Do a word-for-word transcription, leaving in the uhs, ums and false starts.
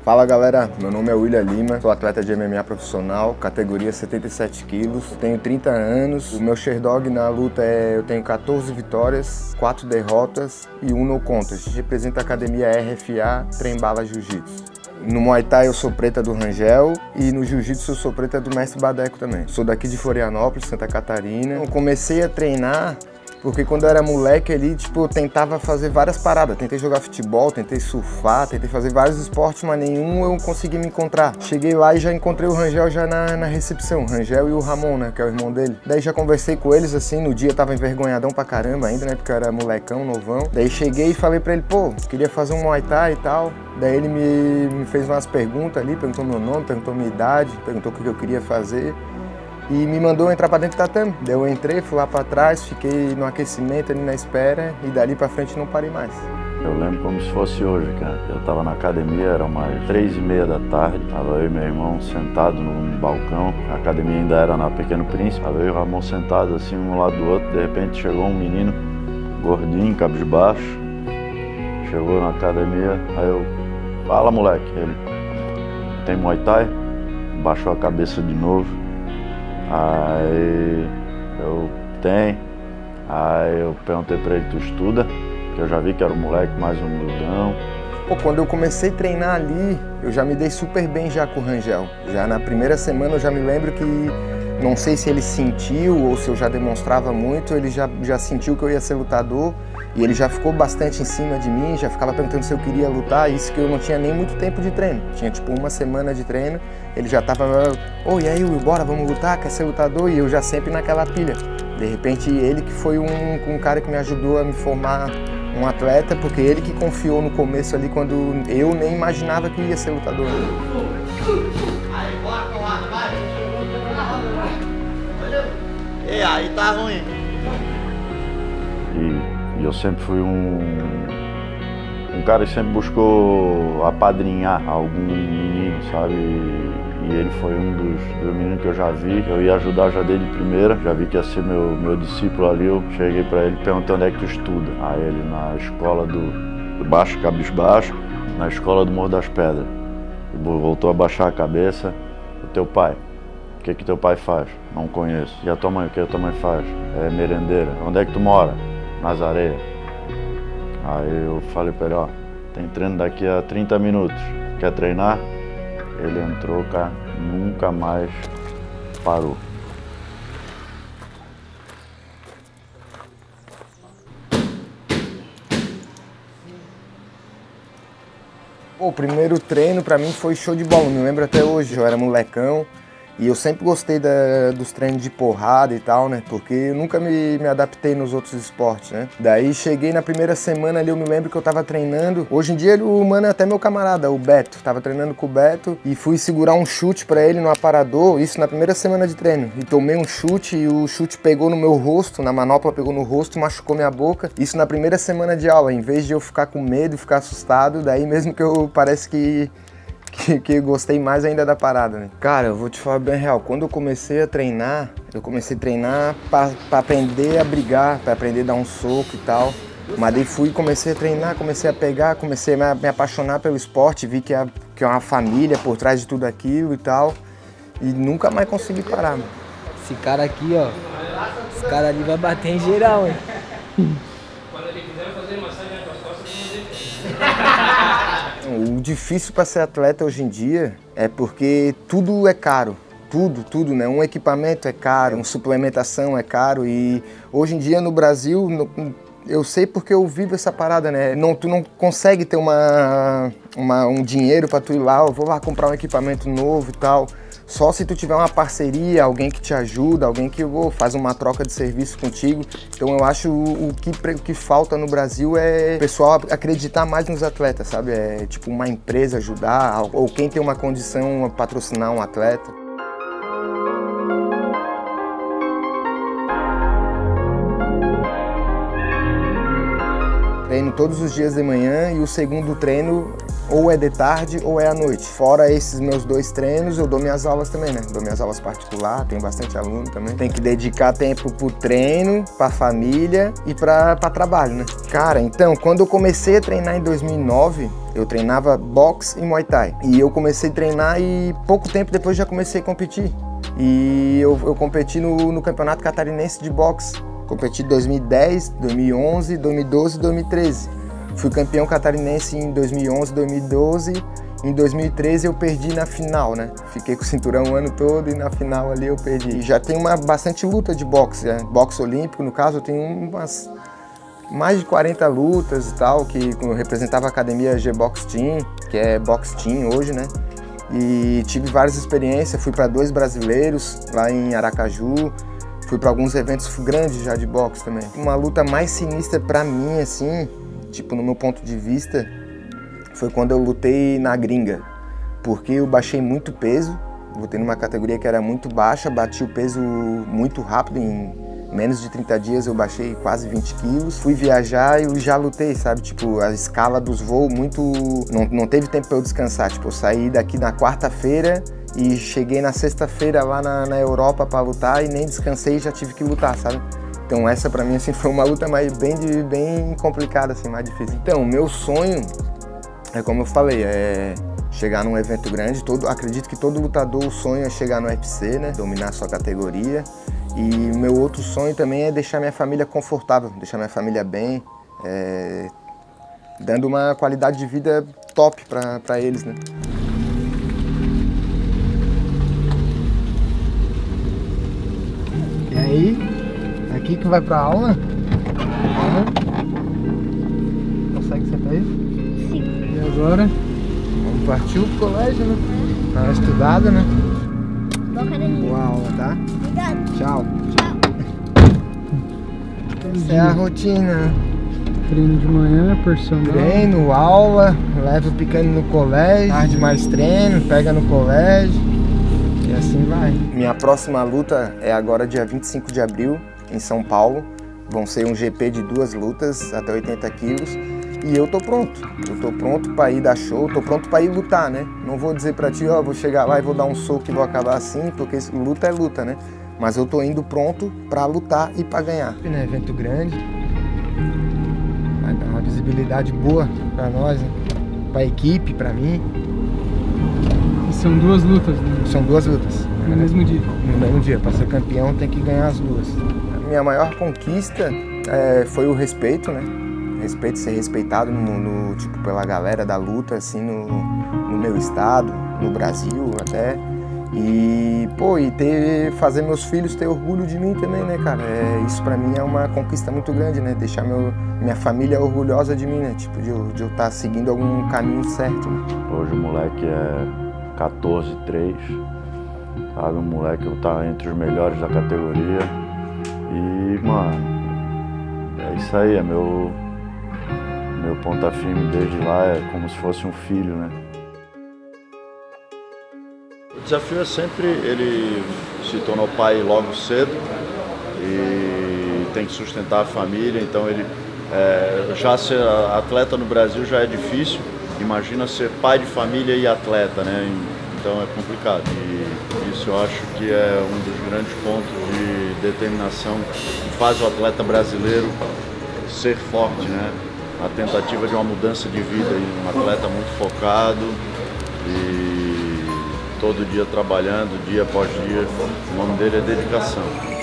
Fala galera, meu nome é William Lima, sou atleta de M M A profissional, categoria setenta e sete quilos, tenho trinta anos, o meu Sherdog na luta é, eu tenho quatorze vitórias, quatro derrotas e um no contest. Representa a academia R F A Trem-Bala Jiu-Jitsu. No Muay Thai eu sou preta do Rangel e no Jiu-Jitsu eu sou preta do Mestre Badeco também. Sou daqui de Florianópolis, Santa Catarina. Eu comecei a treinar porque quando eu era moleque ali, tipo, eu tentava fazer várias paradas. Tentei jogar futebol, tentei surfar, tentei fazer vários esportes, mas nenhum eu consegui me encontrar. Cheguei lá e já encontrei o Rangel já na, na recepção. O Rangel e o Ramon, né, que é o irmão dele. Daí já conversei com eles, assim, no dia eu tava envergonhadão pra caramba ainda, né, porque eu era molecão, novão. Daí cheguei e falei pra ele, pô, queria fazer um Muay Thai e tal. Daí ele me, me fez umas perguntas ali, perguntou meu nome, perguntou minha idade, perguntou o que eu queria fazer. E me mandou entrar pra dentro do tatame. Daí eu entrei, fui lá pra trás, fiquei no aquecimento ali na espera e dali pra frente não parei mais. Eu lembro como se fosse hoje, cara. Eu tava na academia, era umas três e meia da tarde. Tava eu e meu irmão sentados num balcão. A academia ainda era na Pequeno Príncipe. Tava eu e o Ramon sentados assim, um lado do outro. De repente chegou um menino gordinho, cabisbaixo. Chegou na academia, aí eu... Fala, moleque. Ele... Tem Muay Thai? Baixou a cabeça de novo. Aí eu tenho, aí eu perguntei pra ele, tu estuda? Que eu já vi que era um moleque mais humildão. Pô, quando eu comecei a treinar ali, eu já me dei super bem já com o Rangel. Já na primeira semana eu já me lembro que, não sei se ele sentiu ou se eu já demonstrava muito, ele já, já sentiu que eu ia ser lutador. E ele já ficou bastante em cima de mim, já ficava perguntando se eu queria lutar, isso que eu não tinha nem muito tempo de treino. Tinha tipo uma semana de treino, ele já tava, ô, oh, e aí Will, bora, vamos lutar, quer ser lutador? E eu já sempre naquela pilha. De repente ele que foi um, um cara que me ajudou a me formar um atleta, porque ele que confiou no começo ali, quando eu nem imaginava que ia ser lutador. Aí, bora, porrada, vai! E aí, tá ruim. E... E eu sempre fui um, um cara que sempre buscou apadrinhar algum menino, sabe? E ele foi um dos, dos meninos que eu já vi. Eu ia ajudar já desde primeira, já vi que ia ser meu, meu discípulo ali. Eu cheguei pra ele perguntando onde é que tu estuda. Aí ele na escola do, do Baixo Cabisbaixo, na escola do Morro das Pedras. Ele voltou a baixar a cabeça. O teu pai, o que que teu pai faz? Não conheço. E a tua mãe, o que a tua mãe faz? É merendeira. Onde é que tu mora? Nas areias. Aí eu falei pra ele, ó, tem treino daqui a trinta minutos, quer treinar? Ele entrou, cara, nunca mais parou. Pô, o primeiro treino pra mim foi show de bola, me lembro até hoje, eu era molecão. E eu sempre gostei da, dos treinos de porrada e tal, né? Porque eu nunca me, me adaptei nos outros esportes, né? Daí cheguei na primeira semana ali, eu me lembro que eu tava treinando. Hoje em dia o mano é até meu camarada, o Beto. Tava treinando com o Beto e fui segurar um chute pra ele no aparador, isso na primeira semana de treino. E tomei um chute e o chute pegou no meu rosto, na manopla pegou no rosto, machucou minha boca. Isso na primeira semana de aula, em vez de eu ficar com medo, ficar assustado, daí mesmo que eu parece que... Que, que eu gostei mais ainda da parada, né? Cara, eu vou te falar bem real, quando eu comecei a treinar, eu comecei a treinar pra, pra aprender a brigar, pra aprender a dar um soco e tal. Mas daí fui, comecei a treinar, comecei a pegar, comecei a me apaixonar pelo esporte, vi que é, que é uma família por trás de tudo aquilo e tal. E nunca mais consegui parar, mano. Esse cara aqui, ó, esse cara ali vai bater em geral, hein? Quando ele quiser fazer massagem nas tuas costas, O difícil para ser atleta hoje em dia é porque tudo é caro, tudo, tudo, né? Um equipamento é caro, uma suplementação é caro e hoje em dia no Brasil, eu sei porque eu vivo essa parada, né? Não, tu não consegue ter uma, uma, um dinheiro para tu ir lá, eu vou lá comprar um equipamento novo e tal. Só se tu tiver uma parceria, alguém que te ajuda, alguém que oh, faz uma troca de serviço contigo. Então eu acho o, o, que, o que falta no Brasil é o pessoal acreditar mais nos atletas, sabe? É tipo uma empresa ajudar, ou quem tem uma condição patrocinar um atleta. Treino todos os dias de manhã e o segundo treino ou é de tarde ou é à noite. Fora esses meus dois treinos, eu dou minhas aulas também, né? Dou minhas aulas particulares, tenho bastante aluno também. Tem que dedicar tempo pro treino, pra família e pra, pra trabalho, né? Cara, então, quando eu comecei a treinar em dois mil e nove, eu treinava boxe e Muay Thai. E eu comecei a treinar e pouco tempo depois já comecei a competir. E eu, eu competi no, no Campeonato Catarinense de Boxe. Competi em dois mil e dez, dois mil e onze, dois mil e doze e dois mil e treze. Fui campeão catarinense em dois mil e onze, dois mil e doze. Em dois mil e treze eu perdi na final, né? Fiquei com o cinturão o ano todo e na final ali eu perdi. E já tem uma bastante luta de boxe, né? Boxe olímpico, no caso, eu tenho umas mais de quarenta lutas e tal, que eu representava a academia G-Box Team, que é Box Team hoje, né? E tive várias experiências, fui para dois brasileiros lá em Aracaju, fui para alguns eventos grandes já de boxe também. Uma luta mais sinistra para mim, assim, tipo no meu ponto de vista, foi quando eu lutei na gringa, porque eu baixei muito peso, lutei numa categoria que era muito baixa, bati o peso muito rápido, em menos de trinta dias eu baixei quase vinte quilos, fui viajar e eu já lutei, sabe, tipo, a escala dos voos muito... Não, não teve tempo para eu descansar, tipo, eu saí daqui na quarta-feira e cheguei na sexta-feira lá na, na Europa para lutar e nem descansei e já tive que lutar, sabe? Então essa pra mim, assim, foi uma luta mais, bem, bem complicada, assim, mais difícil. Então, o meu sonho, é como eu falei, é chegar num evento grande. Todo, acredito que todo lutador, o sonho é chegar no U F C, né? Dominar a sua categoria. E meu outro sonho também é deixar minha família confortável, deixar minha família bem, é, dando uma qualidade de vida top pra, pra eles, né? E aí, aqui que vai pra aula? Consegue sentar aí? Sim. E agora? Vamos partir pro colégio, né? Tá uma estudada, né? Boa academia. Boa aula, tá? Obrigado. Tchau. Tchau. Essa é a rotina. Treino de manhã, personal. Treino, aula, leva o pequeno no colégio, tarde mais treino, pega no colégio e assim vai. Minha próxima luta é agora dia vinte e cinco de abril, em São Paulo. Vão ser um G P de duas lutas, até oitenta quilos. E eu tô pronto, eu tô pronto pra ir dar show, tô pronto pra ir lutar, né? Não vou dizer pra ti, ó, vou chegar lá e vou dar um soco e vou acabar assim, porque luta é luta, né? Mas eu tô indo pronto pra lutar e pra ganhar. É evento grande, vai dar uma visibilidade boa pra nós, né? Pra equipe, pra mim. E são duas lutas, né? São duas lutas. No mesmo dia. No mesmo dia, pra ser campeão tem que ganhar as duas. A minha maior conquista é, foi o respeito, né? Respeito, ser respeitado no, no, tipo, pela galera da luta, assim, no, no meu estado, no Brasil até. E, pô, e ter, fazer meus filhos ter orgulho de mim também, né, cara? É, isso pra mim é uma conquista muito grande, né? Deixar meu, minha família orgulhosa de mim, né? Tipo, de eu estar de eu tá seguindo algum caminho certo, né? Hoje o moleque é quatorze três, sabe? O moleque tá entre os melhores da categoria. E, mano, é isso aí, é meu... Meu ponta firme desde lá é como se fosse um filho, né? O desafio é sempre, ele se tornou pai logo cedo e tem que sustentar a família, então ele é, já ser atleta no Brasil já é difícil, imagina ser pai de família e atleta, né? Então é complicado. E isso eu acho que é um dos grandes pontos de determinação que faz o atleta brasileiro ser forte, né? A tentativa de uma mudança de vida, um atleta muito focado e todo dia trabalhando, dia após dia. O nome dele é dedicação.